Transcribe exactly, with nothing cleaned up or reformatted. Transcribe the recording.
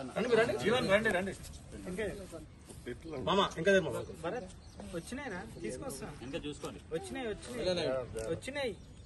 జీవన్ రండి రండి మామ ఇంకా భరత్ వచ్చినాయినా తీసుకొస్తా ఇంకా చూసుకోండి వచ్చినాయి వచ్చినాయి వచ్చినాయి